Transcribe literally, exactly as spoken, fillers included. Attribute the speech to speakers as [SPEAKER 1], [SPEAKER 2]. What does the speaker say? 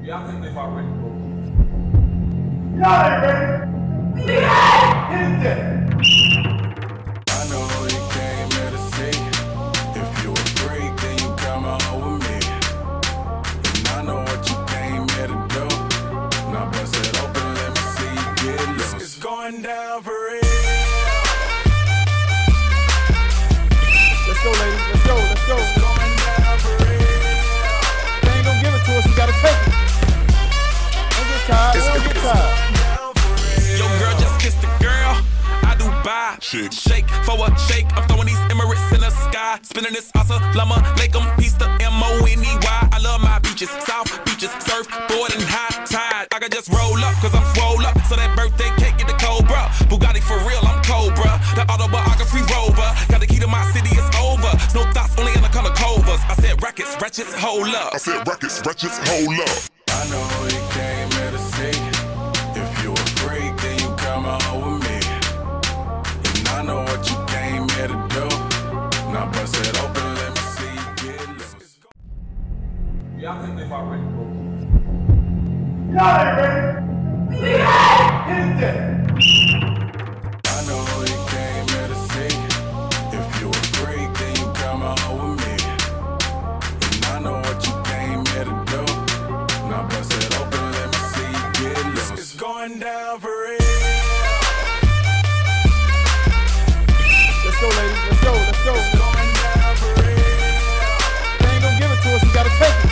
[SPEAKER 1] Y'all think they about ready to go?
[SPEAKER 2] Y'all ain't ready. Yeah! Hit that.
[SPEAKER 3] I know you came here to see. If you a freak, then you come on with me. And I know what you came here to do. Now bust it open, let me see you get loose. It's going down for real.
[SPEAKER 1] Let's go, ladies. Let's go. Let's go.
[SPEAKER 3] It's going down for real.
[SPEAKER 1] They ain't gonna give it to us. We gotta take it. Don't get tired.
[SPEAKER 3] It's
[SPEAKER 1] Don't get
[SPEAKER 3] it's
[SPEAKER 1] tired.
[SPEAKER 3] going down for real.
[SPEAKER 4] Yo, girl, just kissed the girl. I do buy
[SPEAKER 3] Shake.
[SPEAKER 4] shake for a shake. I'm throwing these Emirates in the sky, spinning this Assalamu alaikum, peace to M O N E Y. I love my beaches, south beaches, surfboard and high tide. I can just roll up, cause I'm swole up. So that birthday cake get the Cobra. Bugatti for real, I'm Cobra. The autobiography rover. Got the key to my city, it's over. No thoughts, only in the color covers. I said rackets, wretches, hold up.
[SPEAKER 5] I said records, wretches, hold up.
[SPEAKER 3] I know you came here to see. If you a freak, then you come on with me. And I know what you came here to do. Now bust it open, let me see you get loose.
[SPEAKER 1] Y'all think they about ready to go?
[SPEAKER 2] Y'all ain't ready. Yeah! Hit that.
[SPEAKER 3] I know you came here to see. If you a freak, then you come on with me. And I know what you came here to do. Now bust it open, let me see you get loose. It's going down for real.
[SPEAKER 1] Let's go, ladies. Let's go. Let's go.
[SPEAKER 3] It's going down for real.
[SPEAKER 1] They ain't gonna give it to us. We gotta take it.